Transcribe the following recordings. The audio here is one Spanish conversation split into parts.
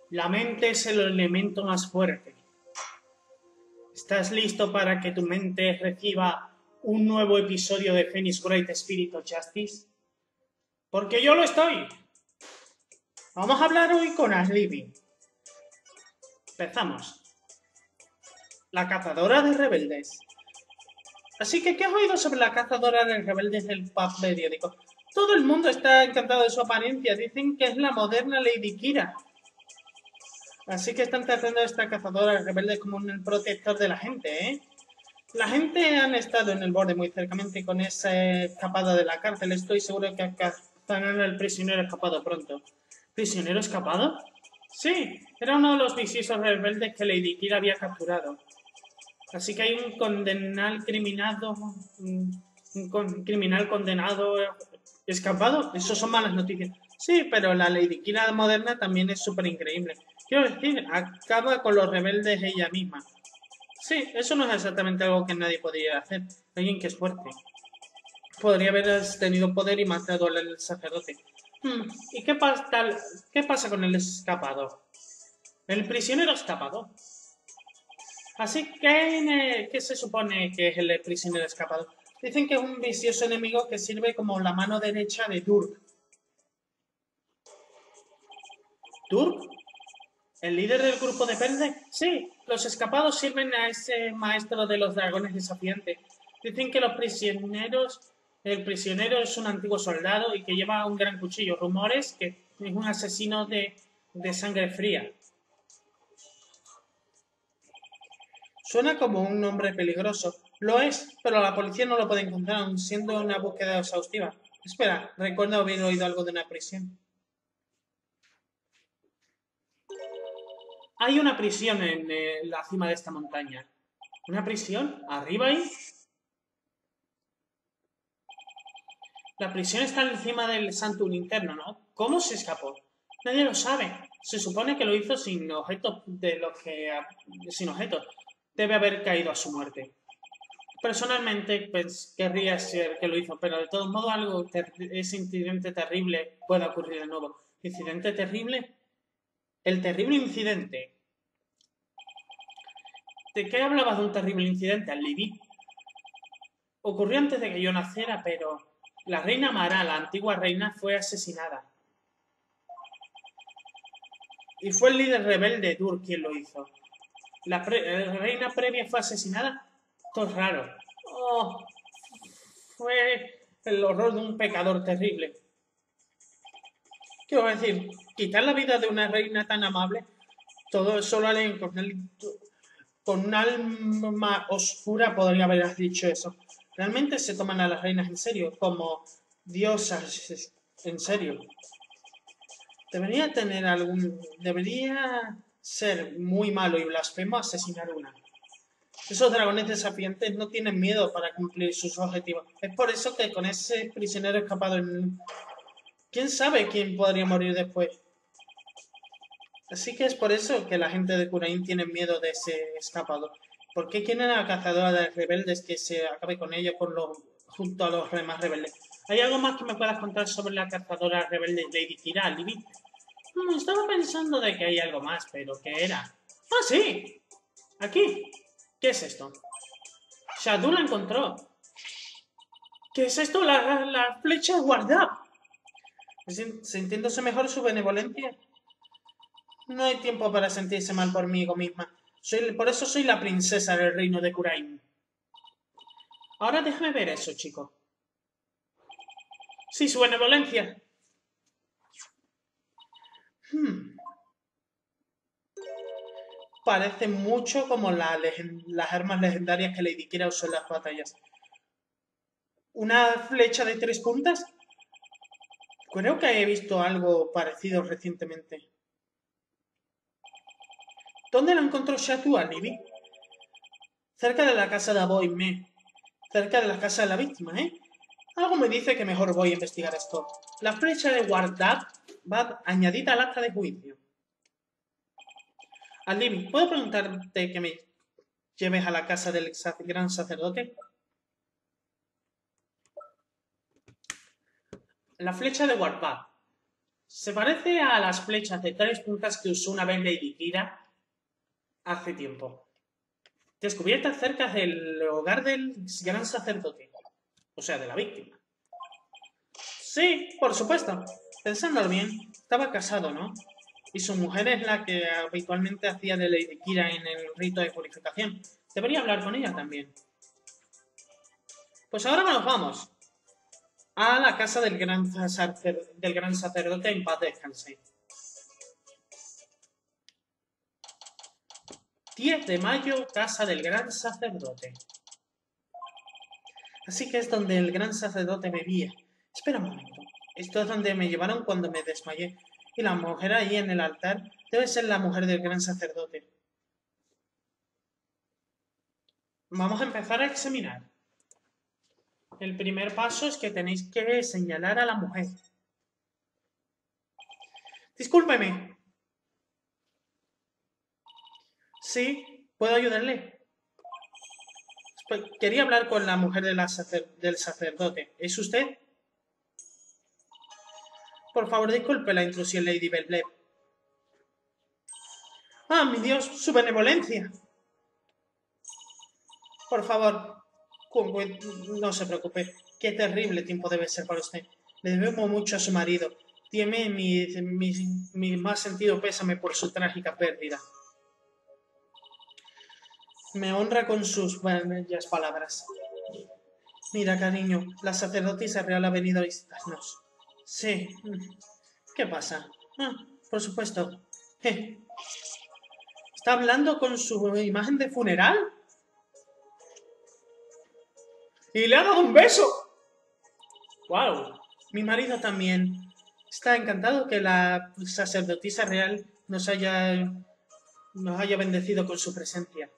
La mente es el elemento más fuerte. ¿Estás listo para que tu mente reciba un nuevo episodio de Phoenix Great Spirit of Justice? Porque yo lo estoy. Vamos a hablar hoy con Aslibi. Empezamos. La cazadora de rebeldes. Así que, ¿qué has oído sobre la cazadora de rebeldes del pub periódico? Todo el mundo está encantado de su apariencia. Dicen que es la moderna Lady Kira. Así que están tratando a esta cazadora de rebeldes como un protector de la gente, ¿eh? La gente han estado en el borde muy cercamente con esa escapada de la cárcel. Estoy seguro que cazarán al prisionero escapado pronto. ¿Prisionero escapado? Sí, era uno de los viciosos rebeldes que Lady Kira había capturado. Así que hay un condenado criminado, un criminal condenado escapado. Eso son malas noticias. Sí, pero la Lady Kira moderna también es súper increíble. Quiero decir, acaba con los rebeldes ella misma. Sí, eso no es exactamente algo que nadie podría hacer. Alguien que es fuerte. Podría haber tenido poder y matado al sacerdote. ¿Y qué pasa con el escapado? El prisionero escapado. Así que, ¿qué se supone que es el prisionero escapado? Dicen que es un vicioso enemigo que sirve como la mano derecha de Turk. ¿Turk? ¿El líder del grupo de Perde? Sí, los escapados sirven a ese maestro de los dragones desafiantes. Dicen que el prisionero es un antiguo soldado y que lleva un gran cuchillo. Rumores que es un asesino de sangre fría. Suena como un nombre peligroso. Lo es, pero la policía no lo puede encontrar, aun siendo una búsqueda exhaustiva. Espera, recuerdo haber oído algo de una prisión. Hay una prisión en la cima de esta montaña. ¿Una prisión? ¿Arriba ahí? La prisión está encima del santo interno, ¿no? ¿Cómo se escapó? Nadie lo sabe. Se supone que lo hizo sin objetos sin objetos. Debe haber caído a su muerte. Personalmente, pues querría ser que lo hizo, pero de todos modos ese incidente terrible puede ocurrir de nuevo. ¿Incidente terrible? El terrible incidente. ¿De qué hablabas de un terrible incidente, Alibi? Ocurrió antes de que yo naciera, pero la reina Mara, la antigua reina, fue asesinada. Y fue el líder rebelde Dur quien lo hizo. La reina previa fue asesinada. Esto es raro. Oh, fue el horror de un pecador terrible. ¿Qué voy a decir? Quitar la vida de una reina tan amable, todo solo alguien con un alma oscura podría haber dicho eso. Realmente se toman a las reinas en serio, como diosas en serio. Debería ser muy malo y blasfemo asesinar una. Esos dragones desafiantes no tienen miedo para cumplir sus objetivos. Es por eso que con ese prisionero escapado ¿quién sabe quién podría morir después? Así que es por eso que la gente de Curain tiene miedo de ese escapado. ¿Por qué quieren a la cazadora de rebeldes que se acabe con ellos junto a los demás rebeldes? ¿Hay algo más que me puedas contar sobre la cazadora rebelde Lady Kira, Libby? Estaba pensando de que hay algo más, pero ¿qué era? ¡Ah, sí! Aquí. ¿Qué es esto? Shadu la encontró. ¿Qué es esto? La flecha guardada. Sintiéndose mejor su benevolencia. No hay tiempo para sentirse mal por mí misma. Por eso soy la princesa del reino de Kurain. Ahora déjame ver eso, chico. Sí, su benevolencia. Hmm. Parece mucho como las armas legendarias que Lady Kira usó en las batallas. ¿Una flecha de 3 puntas? Creo que he visto algo parecido recientemente. ¿Dónde la encontró Shatu Alibi? Cerca de la casa de Aboy Me. Cerca de la casa de la víctima, ¿eh? Algo me dice que mejor voy a investigar esto. La flecha de Wardab va añadida al acta de juicio. Alibi, ¿puedo preguntarte que me lleves a la casa del gran sacerdote? La flecha de Wardab. Se parece a las flechas de 3 puntas que usó una vez Lady Kira hace tiempo. Descubiertas cerca del hogar del gran sacerdote. O sea, de la víctima. Sí, por supuesto. Pensándolo bien, estaba casado, ¿no? Y su mujer es la que habitualmente hacía de Lady Kira en el rito de purificación. Debería hablar con ella también. Pues ahora nos vamos a la casa del gran sacerdote en paz descanse. 10 de mayo, casa del gran sacerdote. Así que es donde el gran sacerdote vivía. Espera un momento. Esto es donde me llevaron cuando me desmayé. Y la mujer ahí en el altar debe ser la mujer del gran sacerdote. Vamos a empezar a examinar. El primer paso es que tenéis que señalar a la mujer. Discúlpeme. Sí, ¿puedo ayudarle? Quería hablar con la mujer del sacerdote. ¿Es usted? Por favor, disculpe la intrusión, Lady Belbleb. ¡Ah, mi Dios! ¡Su benevolencia! Por favor, no se preocupe. Qué terrible tiempo debe ser para usted. Le debemos mucho a su marido. Tiene mi más sentido pésame por su trágica pérdida. Me honra con sus bellas palabras. Mira, cariño, la sacerdotisa real ha venido a visitarnos. Sí. ¿Qué pasa? Ah, por supuesto. ¿Está hablando con su imagen de funeral? ¡Y le ha dado un beso! ¡Wow! Mi marido también. Está encantado que la sacerdotisa real nos haya bendecido con su presencia.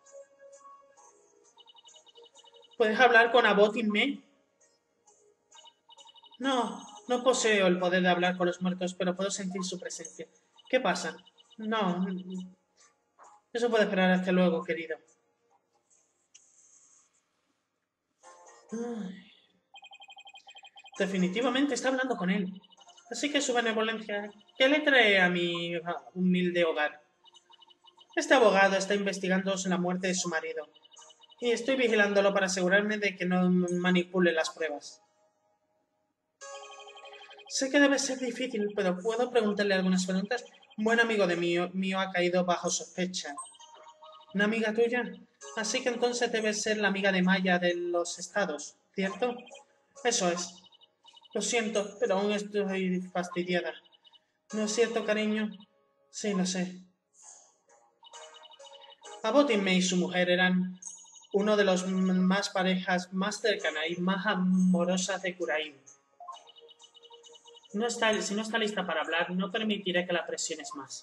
¿Puedes hablar con Abbot Inme? No, no poseo el poder de hablar con los muertos, pero puedo sentir su presencia. ¿Qué pasa? No, eso puede esperar hasta luego, querido. Definitivamente está hablando con él. Así que su benevolencia, ¿qué le trae a mi humilde hogar? Este abogado está investigando la muerte de su marido. Y estoy vigilándolo para asegurarme de que no manipule las pruebas. Sé que debe ser difícil, pero ¿puedo preguntarle algunas preguntas? Un buen amigo de mío ha caído bajo sospecha. ¿Una amiga tuya? Así que entonces debe ser la amiga de Maya de los estados, ¿cierto? Eso es. Lo siento, pero aún estoy fastidiada. ¿No es cierto, cariño? Sí, lo sé. Abbot Inme y su mujer eran uno de los parejas más cercanas y más amorosas de Curaim. Si no está lista para hablar, no permitiré que la presiones más.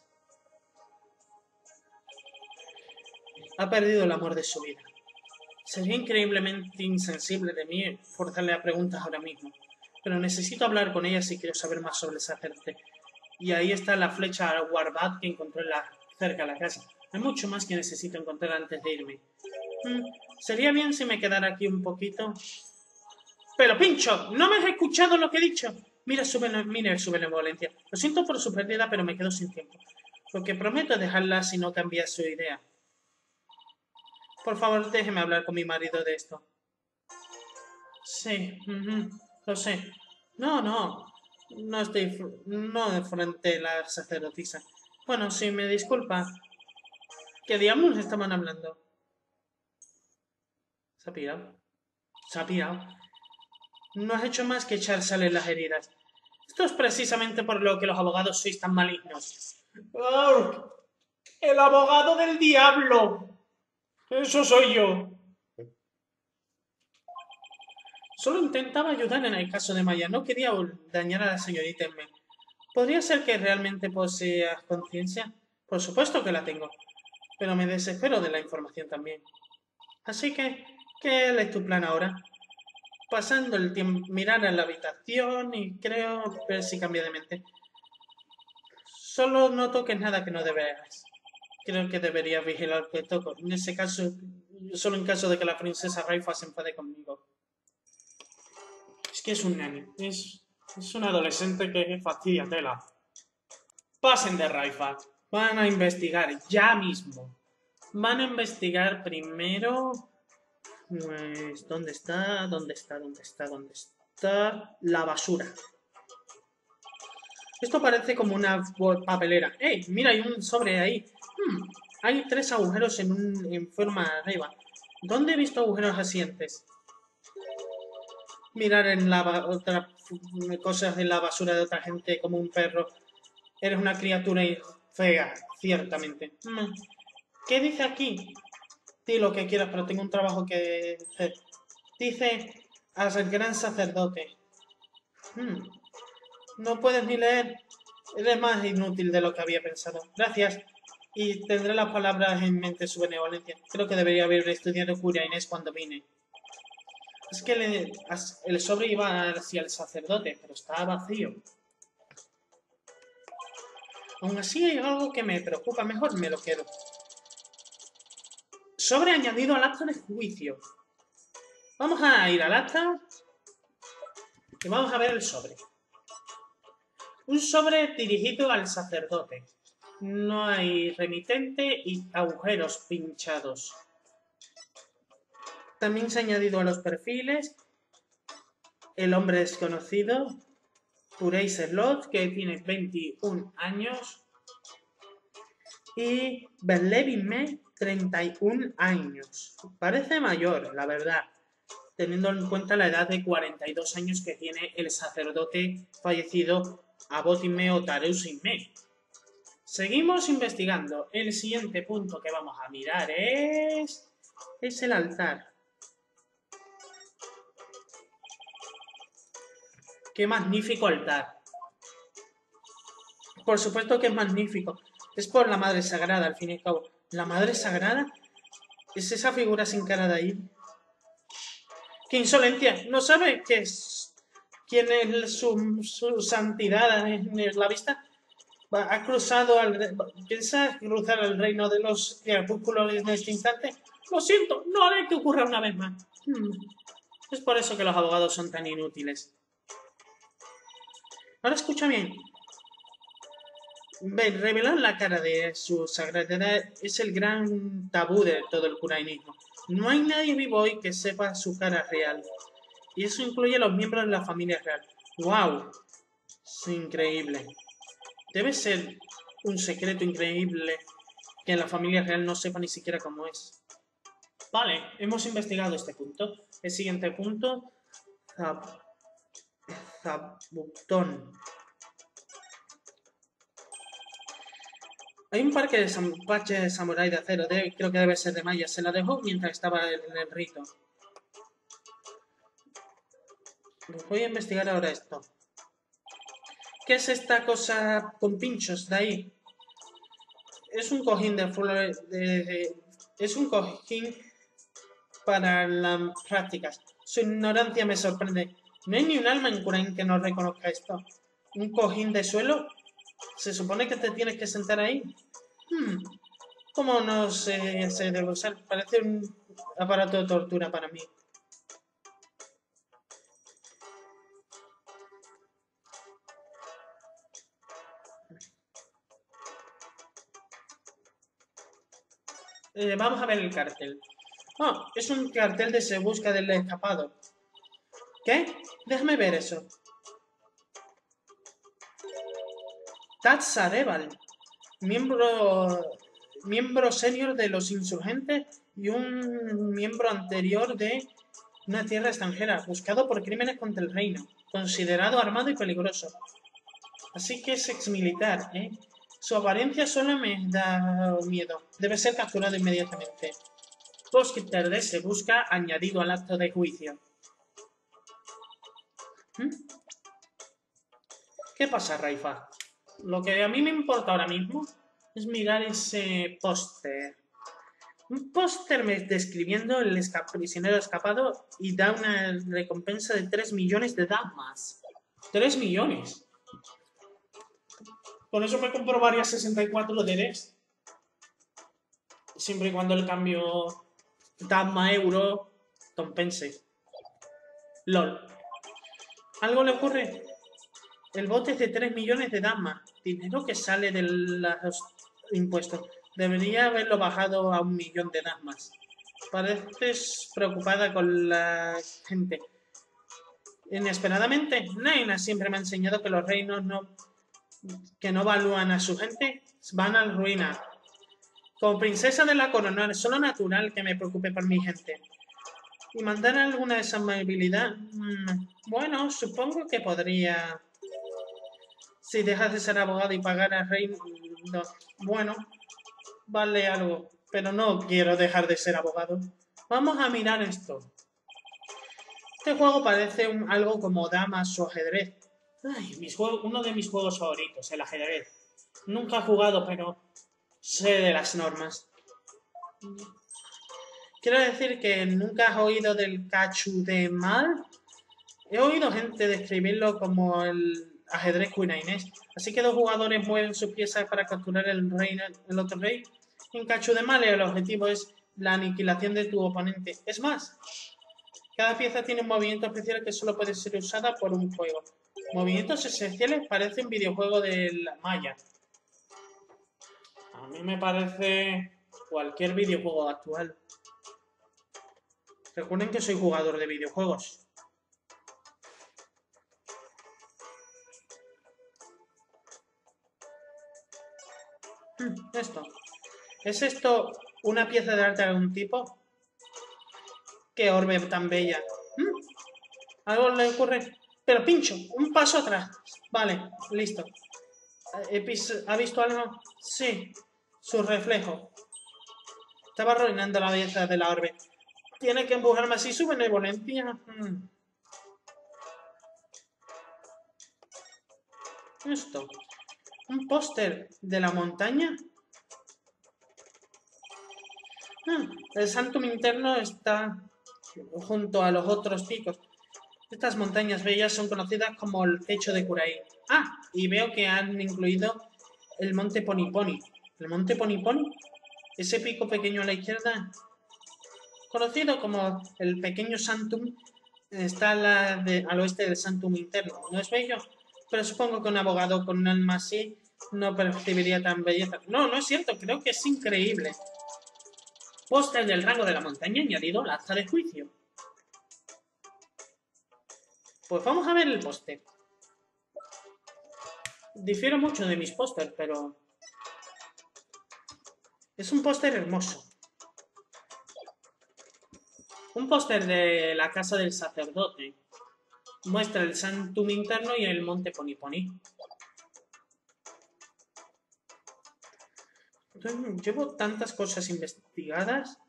Ha perdido el amor de su vida. Sería increíblemente insensible de mí forzarle a preguntas ahora mismo, pero necesito hablar con ella si quiero saber más sobre el sacerdote. Y ahí está la flecha Warbat que encontré cerca de la casa. Hay mucho más que necesito encontrar antes de irme. Sería bien si me quedara aquí un poquito. ¡Pero Pincho! ¿No me has escuchado lo que he dicho? Mira su benevolencia. Lo siento por su pérdida, pero me quedo sin tiempo. Lo que prometo es dejarla si no cambia su idea. Por favor, déjeme hablar con mi marido de esto. Sí, lo sé. No estoy no frente a la sacerdotisa. Bueno, si me disculpa. ¿Qué diablos estaban hablando? Se ha pirado. Se ha pirado. No has hecho más que echar sal en las heridas. Esto es precisamente por lo que los abogados sois tan malignos. ¡Oh! ¡El abogado del diablo! ¡Eso soy yo! Solo intentaba ayudar en el caso de Maya. No quería dañar a la señorita M. ¿Podría ser que realmente poseas conciencia? Por supuesto que la tengo. Pero me desespero de la información también. Así que, ¿qué es tu plan ahora? Pasando el tiempo, mirar a la habitación y creo ver si cambia de mente. Solo no toques nada que no deberas. Creo que deberías vigilar que toco. En ese caso, solo en caso de que la princesa Raifa se enfade conmigo. Es que es un nani. Es un adolescente que fastidia tela. Pasen de Raifa. Van a investigar ya mismo. Van a investigar primero. Pues, ¿dónde está? ¿Dónde está? ¿Dónde está? ¿Dónde está? La basura. Esto parece como una papelera. ¡Ey! Mira, hay un sobre ahí. Hay 3 agujeros en forma arriba. ¿Dónde he visto agujeros así antes? Mirar en otras cosas en la basura de otra gente como un perro. Eres una criatura fea, ciertamente. ¿Qué dice aquí? Di lo que quieras, pero tengo un trabajo que hacer. Dice al gran sacerdote. No puedes ni leer. Eres más inútil de lo que había pensado. Gracias. Y tendré las palabras en mente su benevolencia. Creo que debería haber estudiado Curia Inés cuando vine. Es que el sobre iba hacia el sacerdote, pero estaba vacío. Aún así hay algo que me preocupa. Mejor me lo quedo. Sobre añadido al acta de juicio. Vamos a ir al acta y vamos a ver el sobre. Un sobre dirigido al sacerdote. No hay remitente y agujeros pinchados. También se ha añadido a los perfiles el hombre desconocido, Purey Slot, que tiene 21 años, y Berlevin 31 años. Parece mayor, la verdad, teniendo en cuenta la edad de 42 años que tiene el sacerdote fallecido Abotime o Tareusinme. Seguimos investigando. El siguiente punto que vamos a mirar es el altar. ¡Qué magnífico altar! Por supuesto que es magnífico. Es por la Madre Sagrada, al fin y al cabo. ¿La Madre Sagrada? ¿Es esa figura sin cara de ahí? ¡Qué insolencia! ¿No sabe quién es su santidad en la vista? ¿Ha cruzado ¿Piensa cruzar el reino de los crepúsculos en este instante? Lo siento, no haré que ocurra una vez más. Es por eso que los abogados son tan inútiles. Ahora escucha bien. Ven, revelar la cara de su sagrada es el gran tabú de todo el curainismo. No hay nadie vivo hoy que sepa su cara real. Y eso incluye a los miembros de la familia real. ¡Wow! Es increíble. Debe ser un secreto increíble que la familia real no sepa ni siquiera cómo es. Vale, hemos investigado este punto. El siguiente punto, Zabutón. Hay un parche de samurái de acero, creo que debe ser de Maya. Se la dejó mientras estaba en el rito. Voy a investigar ahora esto. ¿Qué es esta cosa con pinchos de ahí? Es un cojín de flores. Es un cojín para las prácticas. Su ignorancia me sorprende. No hay ni un alma en Kurain que no reconozca esto. ¿Un cojín de suelo? ¿Se supone que te tienes que sentar ahí? ¿Cómo no se debe usar? Parece un aparato de tortura para mí. Vamos a ver el cartel. Oh, es un cartel de Se busca del escapado. ¿Qué? Déjame ver eso. Tad Sareval, miembro senior de los insurgentes y un miembro anterior de una tierra extranjera, buscado por crímenes contra el reino, considerado armado y peligroso. Así que es exmilitar, ¿eh? Su apariencia solo me da miedo. Debe ser capturado inmediatamente. Posquitter de Se busca añadido al acto de juicio. ¿Qué pasa, Raifa? Lo que a mí me importa ahora mismo es mirar ese póster. Un póster describiendo el prisionero escapado y da una recompensa de 3 millones de damas. 3 millones. Por eso me compro varias 64 DDs. Siempre y cuando el cambio Dama-euro compense. LOL. ¿Algo le ocurre? El bote es de 3 millones de damas. Dinero que sale de los impuestos. Debería haberlo bajado a 1 millón de damas. Pareces preocupada con la gente. Inesperadamente, Naina siempre me ha enseñado que los reinos que no evalúan a su gente van a la ruina. Como princesa de la corona, es solo natural que me preocupe por mi gente. ¿Y mandar alguna desamabilidad? Bueno, supongo que podría. Si dejas de ser abogado y pagar al rey, bueno, vale algo. Pero no quiero dejar de ser abogado. Vamos a mirar esto. Este juego parece algo como damas o ajedrez. Ay, uno de mis juegos favoritos, el ajedrez. Nunca he jugado, pero sé de las normas. Quiero decir que nunca has oído del cachu de mal. He oído gente describirlo como el ajedrez cuinainés. Así que dos jugadores mueven sus piezas para capturar el otro rey. En cachu de mal el objetivo es la aniquilación de tu oponente. Es más, cada pieza tiene un movimiento especial que solo puede ser usada por un juego. Movimientos esenciales parece un videojuego de la Maya. A mí me parece cualquier videojuego actual. Recuerden que soy jugador de videojuegos. Esto. ¿Es esto una pieza de arte de algún tipo? ¡Qué orbe tan bella! ¿Algo le ocurre? Pero pincho, un paso atrás. Vale, listo. ¿Ha visto algo? Sí, su reflejo. Estaba arruinando la belleza de la orbe. Tiene que empujarme así su benevolencia. Esto. ¿Un póster de la montaña? El Santum Interno está junto a los otros picos. Estas montañas bellas son conocidas como el techo de Kurai. Ah, y veo que han incluido el monte Poniponi. ¿El monte Poniponi? Ese pico pequeño a la izquierda, conocido como el pequeño Santum, está al oeste del Santum Interno. ¿No es bello? Pero supongo que un abogado con un alma así no percibiría tan belleza. No, no es cierto, creo que es increíble. Póster del rango de la montaña añadido al acta de juicio. Pues vamos a ver el póster. Difiero mucho de mis pósters, pero es un póster hermoso. Un póster de la casa del sacerdote. Muestra el Santum Interno y el monte Poniponi. Llevo tantas cosas investigadas.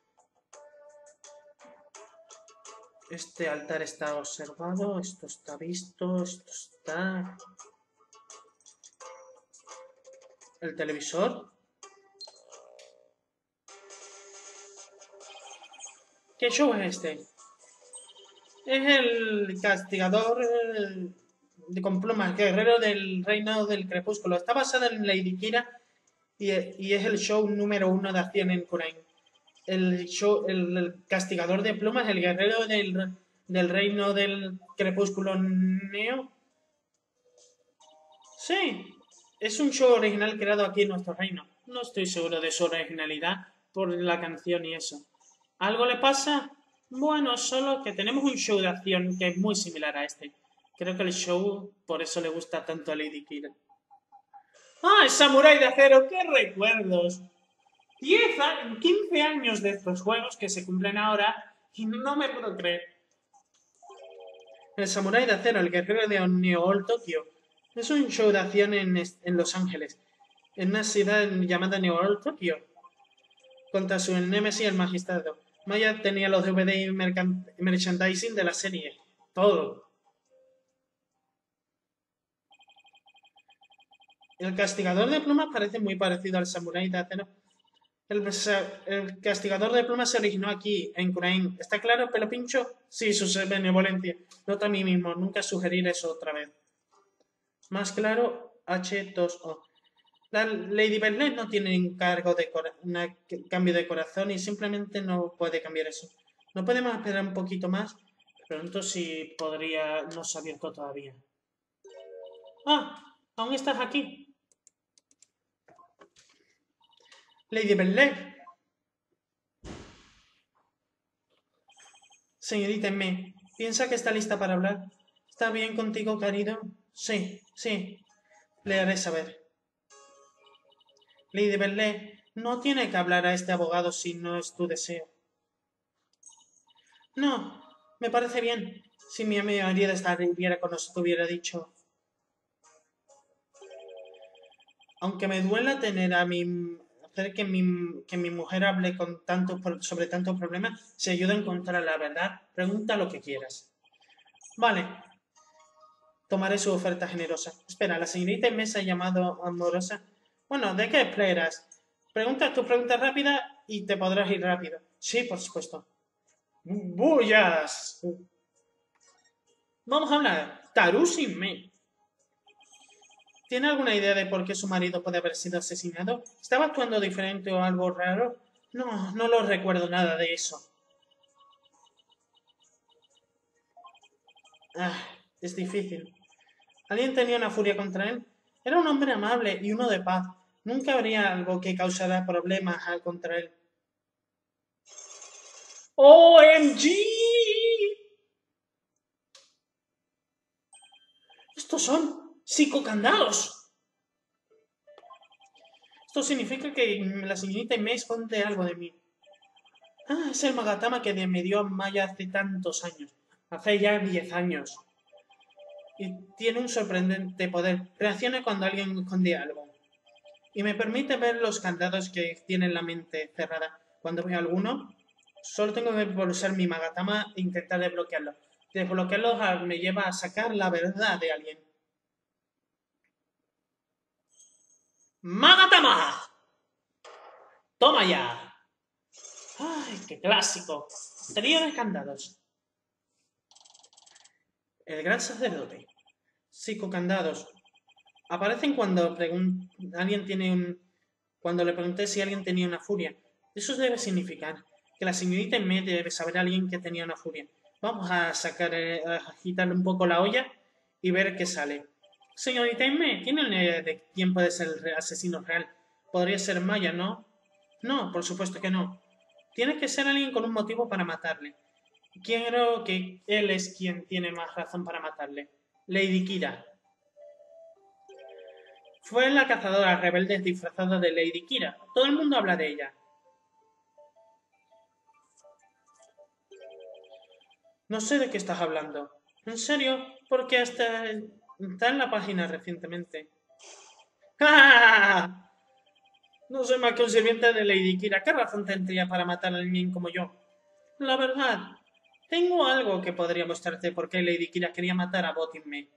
Este altar está observado, esto está visto, esto está... ¿El televisor? ¿Qué show es este? Es el castigador con plumas, guerrero del reino del crepúsculo. Está basado en Lady Kira y es el show número 1 de acción en Kurain. El castigador de plumas, el guerrero del reino del crepúsculo Neo. Sí, es un show original creado aquí en nuestro reino. No estoy seguro de su originalidad por la canción y eso. ¿Algo le pasa? Bueno, solo que tenemos un show de acción que es muy similar a este. Creo que el show por eso le gusta tanto a Lady Kira. ¡Ah, el Samurái de Acero! ¡Qué recuerdos! 15 años de estos juegos que se cumplen ahora y no me puedo creer. El Samurái de Acero, el guerrero de Neo All Tokyo, es un show de acción en Los Ángeles, en una ciudad llamada Neo All Tokyo, contra su némesis el magistrado. Maya tenía los DVD y merchandising de la serie. Todo. El castigador de plumas parece muy parecido al Samurái de Acero. El castigador de plumas se originó aquí, en Kurain. ¿Está claro, pelo pincho? Sí, su benevolencia. Nota a mí mismo, nunca sugerir eso otra vez. Más claro, H2O. La Lady Bernard no tiene encargo de cambio de corazón y simplemente no puede cambiar eso. ¿No podemos esperar un poquito más? Pronto sí podría, no se ha abierto todavía. Ah, aún estás aquí. Lady Benley. Señorita M, ¿piensa que está lista para hablar? ¿Está bien contigo, querido? Sí, sí. Le haré saber. Lady Benley, no tiene que hablar a este abogado si no es tu deseo. No, me parece bien. Si mi marido estuviera con nosotros, hubiera dicho. Aunque me duela tener a mi hacer que mi mujer hable con sobre tantos problemas, si ayuda a encontrar la verdad, pregunta lo que quieras. Vale, tomaré su oferta generosa. Espera, la señorita Inés ha llamado amorosa. Bueno, ¿de qué esperas? Pregunta tu pregunta rápida y te podrás ir rápido. Sí, por supuesto. ¡Bullas! Vamos a hablar. Tarusin-me. ¿Tiene alguna idea de por qué su marido puede haber sido asesinado? ¿Estaba actuando diferente o algo raro? No, no lo recuerdo nada de eso. Ah, es difícil. ¿Alguien tenía una furia contra él? Era un hombre amable y uno de paz. Nunca habría algo que causara problemas contra él. ¡OMG! ¡Estos son psicocandados! Esto significa que la señorita me esconde algo de mí. Ah, es el Magatama que me dio a Maya hace tantos años. Hace ya 10 años. Y tiene un sorprendente poder. Reacciona cuando alguien esconde algo. Y me permite ver los candados que tiene en la mente cerrada. Cuando veo alguno, solo tengo que pulsar mi Magatama e intentar desbloquearlo. Desbloquearlo me lleva a sacar la verdad de alguien. ¡Magatama! ¡Toma ya! ¡Ay, qué clásico! Trío de candados. El gran sacerdote. Psicocandados. Aparecen cuando alguien tiene cuando le pregunté si alguien tenía una furia. Eso debe significar que la señorita en medio debe saber a alguien que tenía una furia. Vamos a a agitarle un poco la olla y ver qué sale. Señorita Inme, ¿tiene una idea de quién puede ser el asesino real? Podría ser Maya, ¿no? No, por supuesto que no. Tiene que ser alguien con un motivo para matarle. Creo que él es quien tiene más razón para matarle. Lady Kira. Fue la cazadora rebelde disfrazada de Lady Kira. Todo el mundo habla de ella. No sé de qué estás hablando. ¿En serio? Porque está en la página recientemente. ¡Ja! No soy más que un sirviente de Lady Kira. ¿Qué razón tendría para matar a alguien como yo? La verdad, tengo algo que podría mostrarte por qué Lady Kira quería matar a Botinme.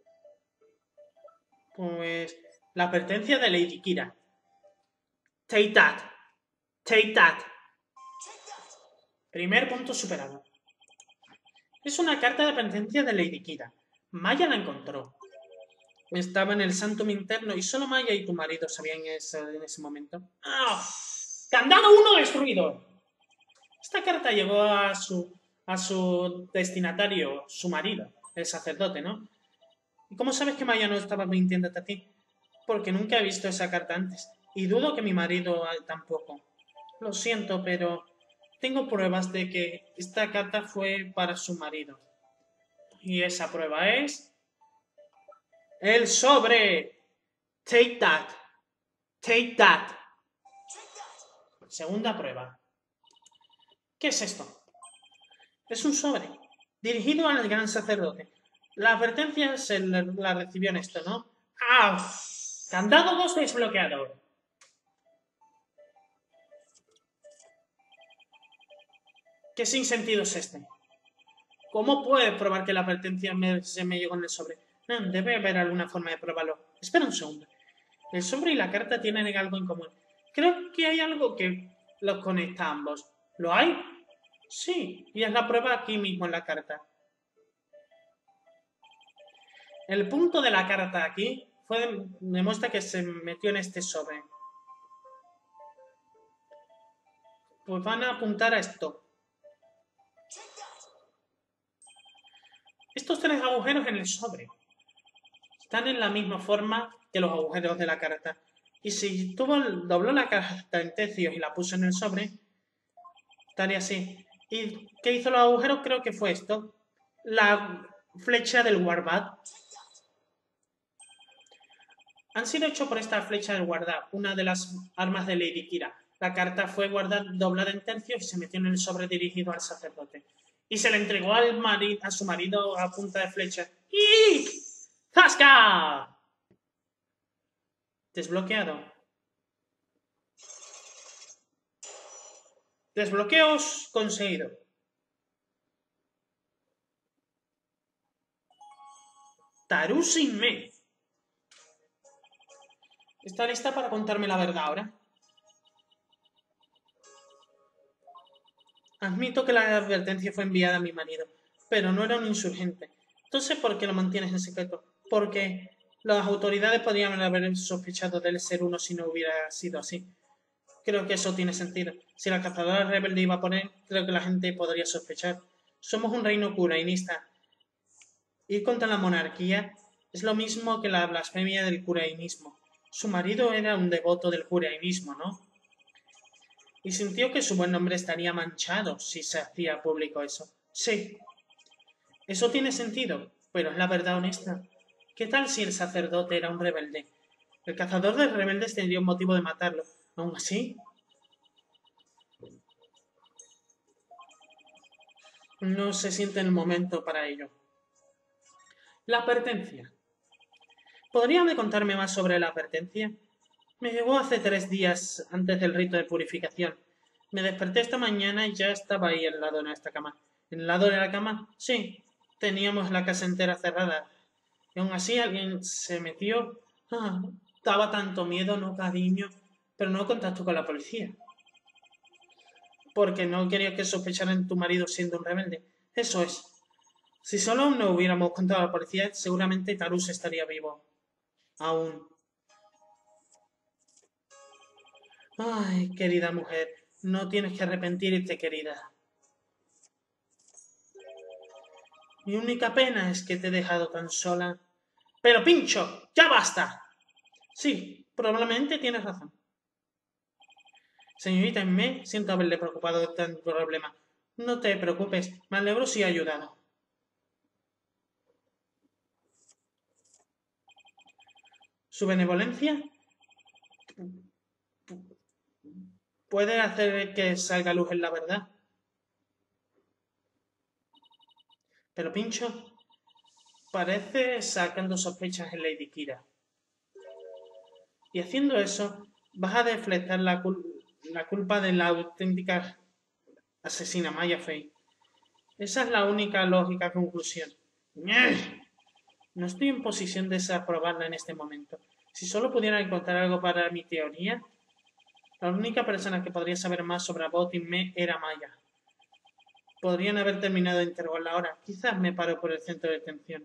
Pues la advertencia de Lady Kira. Take that. Take that. Primer punto superado. Es una carta de advertencia de Lady Kira. Maya la encontró. Estaba en el Santum interno y solo Maya y tu marido sabían eso en ese momento. ¡Ah! ¡Candado 1 destruido! Esta carta llegó a su destinatario, su marido, el sacerdote, ¿no? ¿Y cómo sabes que Maya no estaba mintiéndote a ti? Porque nunca he visto esa carta antes. Y dudo que mi marido tampoco. Lo siento, pero tengo pruebas de que esta carta fue para su marido. Y esa prueba es... ¡el sobre! Take that. Take that. Segunda prueba. ¿Qué es esto? Es un sobre, dirigido al gran sacerdote. La advertencia la recibió en esto, ¿no? ¡Ah! Candado 2 desbloqueado. ¿Qué sinsentido es este? ¿Cómo puedes probar que la advertencia se me llegó en el sobre? Debe haber alguna forma de probarlo. Espera un segundo. El sobre y la carta tienen algo en común. Creo que hay algo que los conecta a ambos. ¿Lo hay? Sí, y es la prueba aquí mismo en la carta. El punto de la carta aquí demuestra que se metió en este sobre. Pues van a apuntar a esto. Estos tres agujeros en el sobre. Están en la misma forma que los agujeros de la carta. Y si dobló la carta en tercios y la puso en el sobre, estaría así. ¿Y qué hizo los agujeros? Creo que fue esto. La flecha del Warbat. Han sido hechos por esta flecha del Warbat, una de las armas de Lady Kira. La carta fue doblada en tercios y se metió en el sobre dirigido al sacerdote. Y se le entregó a su marido a punta de flecha. ¡Y! ¡Zasca! Desbloqueado. Desbloqueos conseguido. Taru Sinme. ¿Está lista para contarme la verdad ahora? Admito que la advertencia fue enviada a mi marido, pero no era un insurgente. Entonces, ¿por qué lo mantienes en secreto? Porque las autoridades podrían haber sospechado de él ser uno si no hubiera sido así. Creo que eso tiene sentido. Si la cazadora rebelde iba por él, creo que la gente podría sospechar. Somos un reino curainista. Ir contra la monarquía es lo mismo que la blasfemia del curainismo. Su marido era un devoto del curainismo, ¿no? Y sintió que su buen nombre estaría manchado si se hacía público eso. Sí, eso tiene sentido, pero es la verdad honesta. ¿Qué tal si el sacerdote era un rebelde? El cazador de rebeldes tendría un motivo de matarlo. Aún así, no se siente el momento para ello. La advertencia. ¿Podríame contarme más sobre la advertencia? Me llegó hace 3 días antes del rito de purificación. Me desperté esta mañana y ya estaba ahí al lado de nuestra cama. ¿En el lado de la cama? Sí. Teníamos la casa entera cerrada. Y aún así alguien se metió. Ah, daba tanto miedo, no cariño. Pero no contacto con la policía. Porque no quería que sospecharan tu marido siendo un rebelde. Eso es. Si solo no hubiéramos contado a la policía, seguramente Tarus estaría vivo. Aún. Ay, querida mujer, no tienes que arrepentirte, querida. Mi única pena es que te he dejado tan sola. Pero Pincho, ya basta. Sí, probablemente tienes razón. Señorita Me, siento haberle preocupado de tanto problema. No te preocupes, me alegro si he ayudado. Su benevolencia puede hacer que salga a luz en la verdad. Pero Pincho parece sacando sospechas en Lady Kira. Y haciendo eso, vas a deflectar la culpa de la auténtica asesina Maya Fey. Esa es la única lógica conclusión. No estoy en posición de desaprobarla en este momento. Si solo pudiera encontrar algo para mi teoría, la única persona que podría saber más sobre Abbott y Me era Maya. Podrían haber terminado de interrogarla ahora. Quizás me paro por el centro de detención.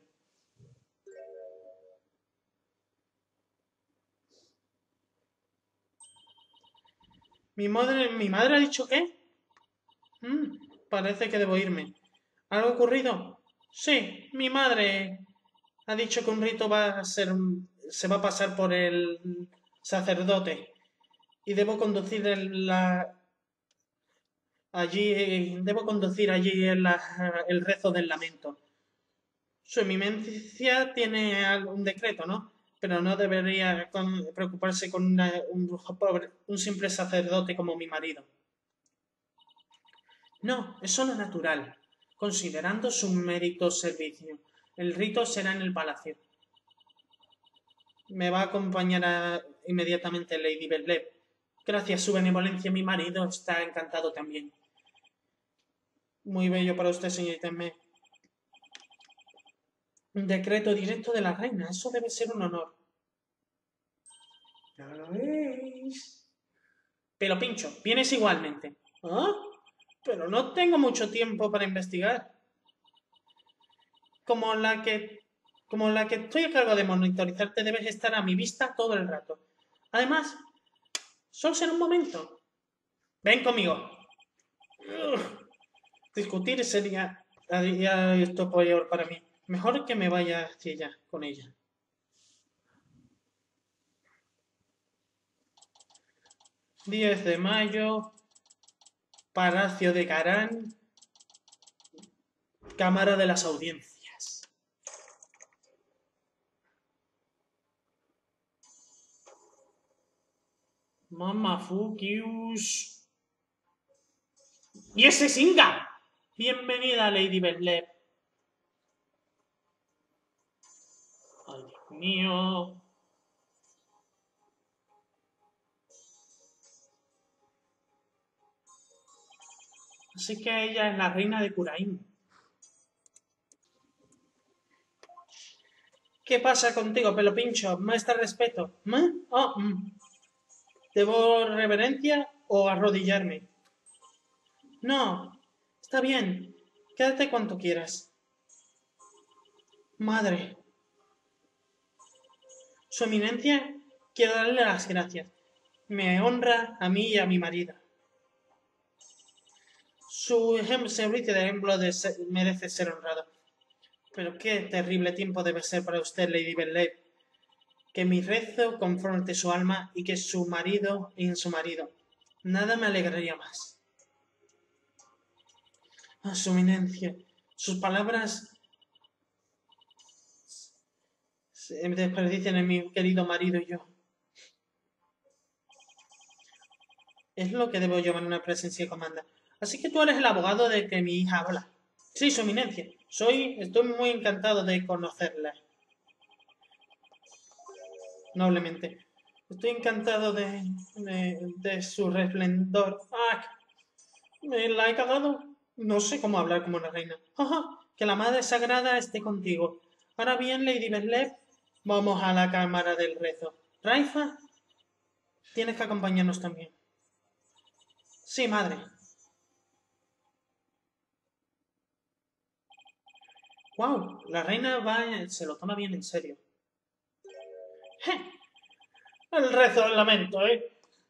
¿Mi madre ha dicho qué? Parece que debo irme. ¿Algo ocurrido? Sí, mi madre ha dicho que un rito se va a pasar por el sacerdote y debo conducir allí el rezo del lamento. Su eminencia tiene un decreto, ¿no? Pero no debería preocuparse con un simple sacerdote como mi marido. No, es solo natural. Considerando su mérito servicio, el rito será en el palacio. Me va a acompañar inmediatamente Lady Bellev. Gracias a su benevolencia, mi marido está encantado también. Muy bello para usted, señorita M. Un decreto directo de la reina. Eso debe ser un honor. Ya lo veis. Pero Pincho, vienes igualmente. ¿Ah? Pero no tengo mucho tiempo para investigar. Como la que estoy a cargo de monitorizarte, debes estar a mi vista todo el rato. Además, solo será un momento. Ven conmigo. Discutir sería esto peor para mí. Mejor que me vaya hacia allá con ella. 10 de mayo, Palacio de Carán, Cámara de las Audiencias. Mamafukius. ¡Y ese es Inga! Bienvenida, Lady Benlep. Ay, Dios mío. Así que ella es la reina de Curaín. ¿Qué pasa contigo, pelo pincho? ¿Muestra respeto? Oh, ¿Debo reverencia o arrodillarme? No, está bien. Quédate cuanto quieras. Madre. Su eminencia, quiero darle las gracias. Me honra a mí y a mi marido. Su servicio de ejemplo merece ser honrado. Pero qué terrible tiempo debe ser para usted, Lady Benlep. Que mi rezo confronte su alma y que su marido en su marido. Nada me alegraría más. Ah, su eminencia. Sus palabras se desperdician en mi querido marido y yo. Es lo que debo llevar en una presencia de comanda. Así que tú eres el abogado de que mi hija habla. Sí, su eminencia. Estoy muy encantado de conocerla. Noblemente. Estoy encantado de su resplendor. ¡Ah! ¿Me la he cagado? No sé cómo hablar como una reina. ¡Ajá! Que la Madre Sagrada esté contigo. Ahora bien, Lady Benlep, vamos a la cámara del rezo. Raifa, tienes que acompañarnos también. Sí, madre. ¡Wow! La reina se lo toma bien en serio. ¡Je! El rezo del lamento, ¿eh?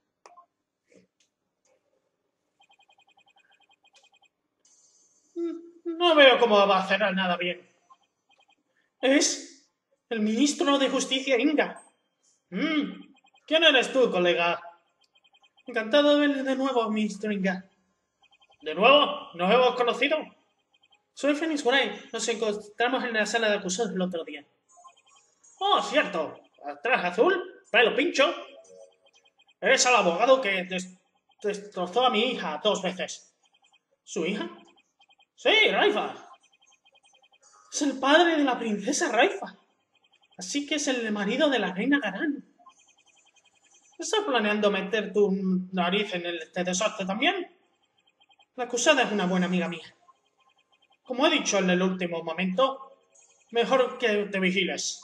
No veo cómo va a hacer nada bien. Es el ministro de Justicia Inga. ¿Quién eres tú, colega? Encantado de verle de nuevo, ministro Inga. ¿De nuevo? ¿Nos hemos conocido? Soy Phoenix Wright. Nos encontramos en la sala de acusados el otro día. Oh, cierto. Traje azul, pelo pincho. Eres el abogado que destrozó a mi hija 2 veces. ¿Su hija? Sí, Raifa. Es el padre de la princesa Raifa. Así que es el marido de la reina Garán. ¿Estás planeando meter tu nariz en este desastre también? La acusada es una buena amiga mía. Como he dicho en el último momento, mejor que te vigiles.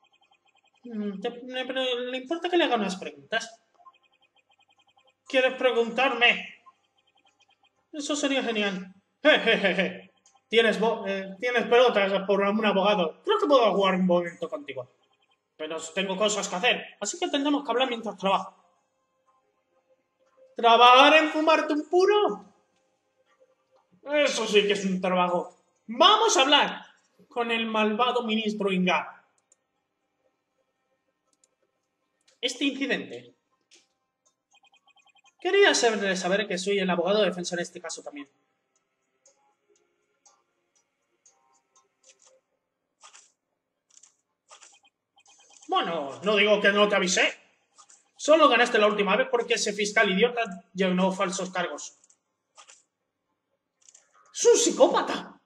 ¿Le importa que le haga unas preguntas? ¿Quieres preguntarme? Eso sería genial. Jejeje. Tienes pelotas por un abogado. Creo que puedo jugar un momento contigo. Pero tengo cosas que hacer, así que tendremos que hablar mientras trabajo. ¿Trabajar en fumarte un puro? Eso sí que es un trabajo. Vamos a hablar con el malvado ministro Inga. Este incidente. Quería saber que soy el abogado defensor en este caso también. Bueno, no digo que no te avisé. Solo ganaste la última vez porque ese fiscal idiota llenó falsos cargos. ¡Es un psicópata!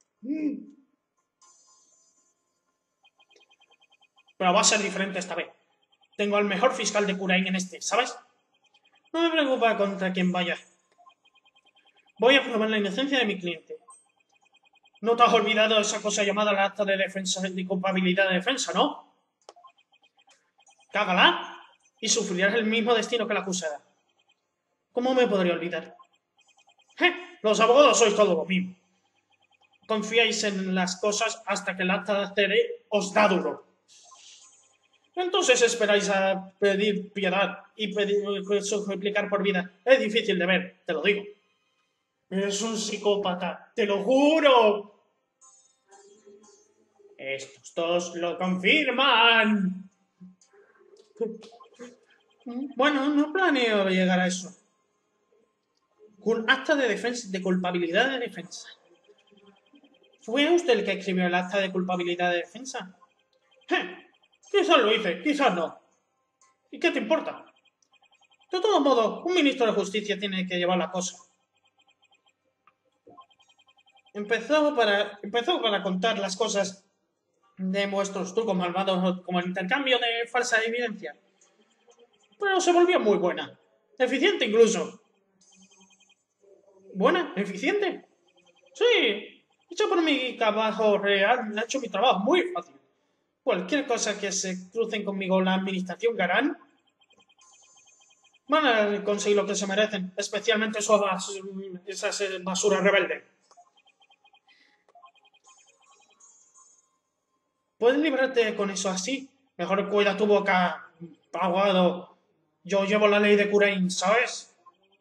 Pero va a ser diferente esta vez. Tengo al mejor fiscal de Curain en este, ¿sabes? No me preocupa contra quién vaya. Voy a probar la inocencia de mi cliente. ¿No te has olvidado de esa cosa llamada la acta de defensa de culpabilidad de defensa, no? Cágala y sufrirás el mismo destino que la acusada. ¿Cómo me podría olvidar? Los abogados sois todo lo mismo. Confiáis en las cosas hasta que el acta de cere os da duro. Entonces esperáis a pedir piedad y suplicar por vida. Es difícil de ver, te lo digo. Es un psicópata, te lo juro. Estos dos lo confirman. Bueno, no planeo llegar a eso. Acta de defensa, de culpabilidad de defensa. ¿Fue usted el que escribió el acta de culpabilidad de defensa? Quizás lo hice, quizás no. ¿Y qué te importa? De todos modos, un ministro de justicia tiene que llevar la cosa. Empezó para contar las cosas de vuestros trucos malvados como el intercambio de falsa evidencia. Pero se volvió muy buena. Eficiente incluso. ¿Buena? ¿Eficiente? Sí. Hecho por mi trabajo real, me ha hecho mi trabajo muy fácil. Cualquier cosa que se crucen conmigo la administración que harán, van a conseguir lo que se merecen, especialmente esas basuras rebeldes. ¿Puedes librarte con eso así? Mejor cuida tu boca, aguado. Yo llevo la ley de Curain, ¿sabes?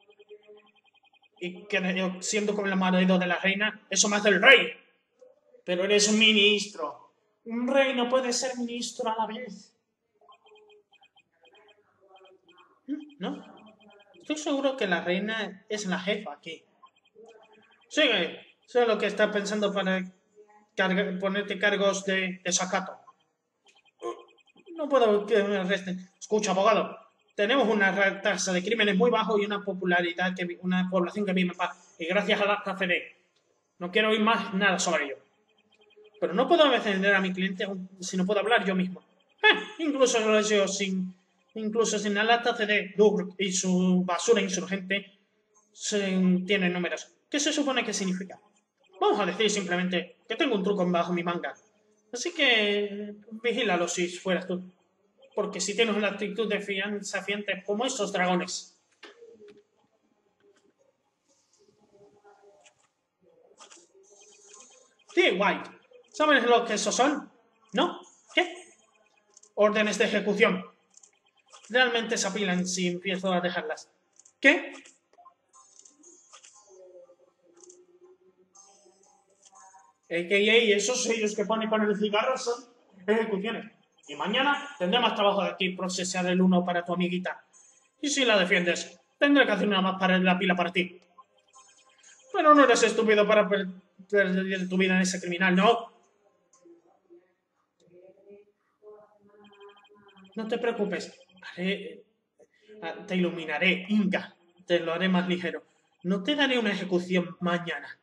Y que yo, siendo como el marido de la reina, eso me hace el rey. Pero eres un ministro. Un rey no puede ser ministro a la vez. ¿No? Estoy seguro que la reina es la jefa aquí. Sigue. Sé lo que está pensando para ponerte cargos de desacato. No puedo que me arresten. Escucha, abogado. Tenemos una tasa de crímenes muy bajo y una popularidad, una población que vive en paz. Y gracias a la CFD. No quiero oír más nada sobre ello. Pero no puedo defender a mi cliente si no puedo hablar yo mismo. Incluso sin el acta CD, Doug y su basura insurgente tienen números. ¿Qué se supone que significa? Vamos a decir simplemente que tengo un truco bajo mi manga. Así que vigílalo si fueras tú. Porque si tienes una actitud desafiante como esos dragones. Sí, White. ¿Sabes lo que esos son? ¿No? ¿Qué? Órdenes de ejecución. Realmente se apilan si empiezo a dejarlas. ¿Qué? A.K.A. esos sellos que pone con el cigarro son ejecuciones. Y mañana tendré más trabajo de aquí procesar el uno para tu amiguita. Y si la defiendes, tendré que hacer una más para la pila para ti. Pero no eres estúpido para perder tu vida en ese criminal, ¿no? No te preocupes. Te iluminaré, Inca. Te lo haré más ligero. No te daré una ejecución mañana.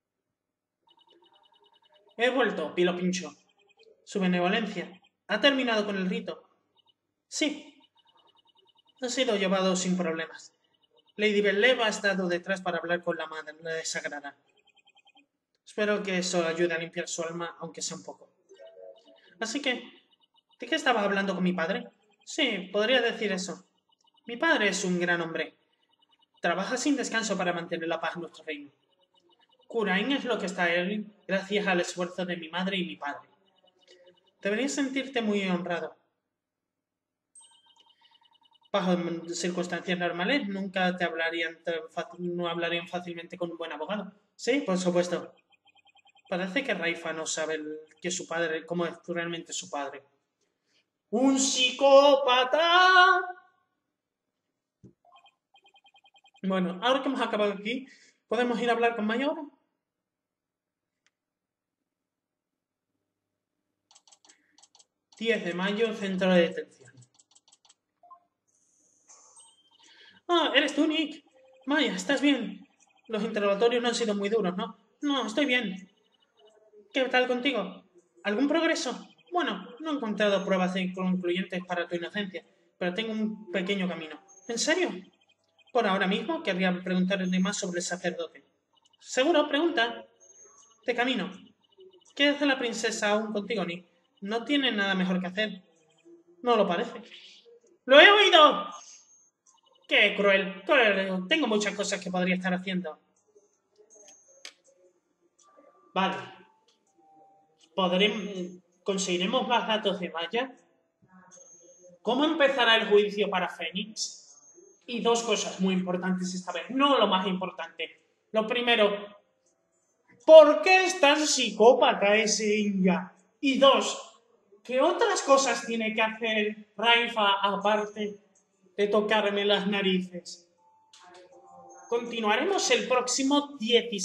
He vuelto, Pilo Pincho. Su benevolencia. ¿Ha terminado con el rito? Sí. Ha sido llevado sin problemas. Lady Bellev ha estado detrás para hablar con la madre sagrada. Espero que eso ayude a limpiar su alma, aunque sea un poco. Así que, ¿de qué estaba hablando con mi padre? Sí, podría decir eso. Mi padre es un gran hombre. Trabaja sin descanso para mantener la paz en nuestro reino. Curain es lo que está él gracias al esfuerzo de mi madre y mi padre. Deberías sentirte muy honrado. Bajo circunstancias normales, nunca te no hablarían fácilmente con un buen abogado. Sí, por supuesto. Parece que Raifa no sabe que su padre, cómo es realmente su padre. ¡Un psicópata! Bueno, ahora que hemos acabado aquí, ¿podemos ir a hablar con Mayor? 10 de mayo, centro de detención. Ah, eres tú, Nick. Maya, ¿estás bien? Los interrogatorios no han sido muy duros, ¿no? No, estoy bien. ¿Qué tal contigo? ¿Algún progreso? Bueno, no he encontrado pruebas concluyentes para tu inocencia, pero tengo un pequeño camino. ¿En serio? Por ahora mismo querría preguntarle más sobre el sacerdote. Seguro, pregunta. De camino. ¿Qué hace la princesa aún contigo, Nick? No tiene nada mejor que hacer. No lo parece. ¡Lo he oído! ¡Qué cruel! Tengo muchas cosas que podría estar haciendo. Vale. ¿Conseguiremos más datos de Maya? ¿Cómo empezará el juicio para Fénix? Y dos cosas muy importantes esta vez, no lo más importante. Lo primero, ¿por qué es tan psicópata ese Inga? Y dos, ¿qué otras cosas tiene que hacer Raifa aparte de tocarme las narices. Continuaremos el próximo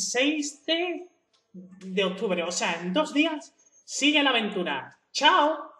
16 de octubre, o sea, en 2 días. Sigue la aventura. ¡Chao!